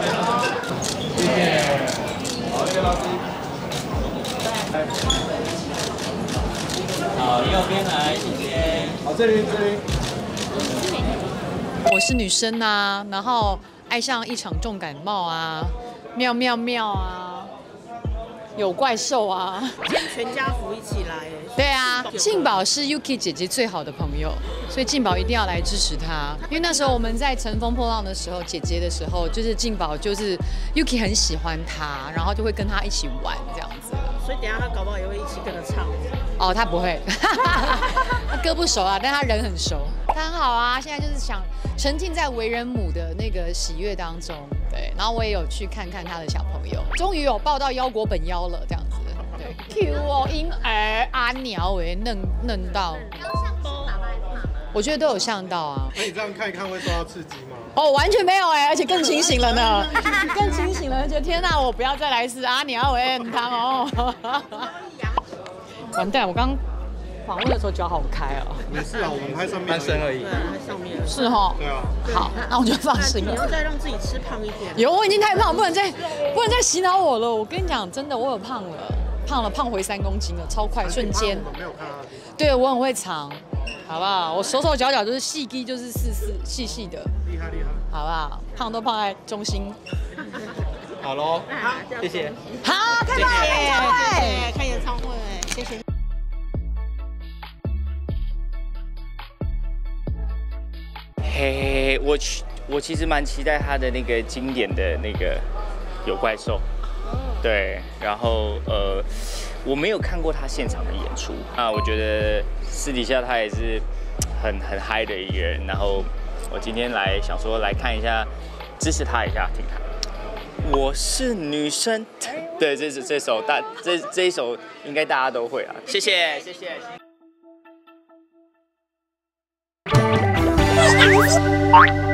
谢谢。好，谢谢老师。好，右边来，谢谢。好，这里。 我是女生啊，然后爱上一场重感冒啊，妙妙妙啊，有怪兽啊， 全家福一起来。 对啊，静宝是 Yuki 姐姐最好的朋友，所以静宝一定要来支持她。因为那时候我们在乘风破浪的时候，姐姐的时候，就是静宝就是 Yuki 很喜欢她，然后就会跟她一起玩这样子。 所以等一下她搞不好也会一起跟着唱。 哦，她不会，她歌不熟啊，但她人很熟。她很好啊，现在就是想沉浸在为人母的那个喜悦当中。对，然后我也有去看看她的小朋友，终于有抱到腰果本腰了这样子。对 ，Q 哦，婴儿阿鸟哎，嫩到。我觉得都有像到啊。 那你这样看一看会受到刺激吗？ 哦，完全没有哎，而且更清醒了呢，更清醒了，觉得天哪，我不要再来一次啊！你要我很汤哦。完蛋，我刚访问的时候脚好开哦。 没事啊，我们拍上面半身而已。 对，上面。 是哈。 对啊。 好，那我就放心了。 你要再让自己吃胖一点。 有，我已经太胖，不能再洗脑我了。我跟你讲，真的，我有胖了，胖回3公斤了，超快，瞬间。 我们没有看到。 对，我很会藏，好不好？我手脚脚就是细肌，就是细细的。 厉害， 好不好？胖都胖在中心。 好喽，谢谢。 好，太棒了，演唱会， 看演唱会，谢谢。 嘿，我其实蛮期待他的那个经典的那个有怪兽，对，然后我没有看过他现场的演出啊，我觉得私底下他也是很嗨的一个人，然后我今天想说来看一下，支持他一下，听他。我是女生，对，这首这一首应该大家都会啊，谢谢。 Thank you.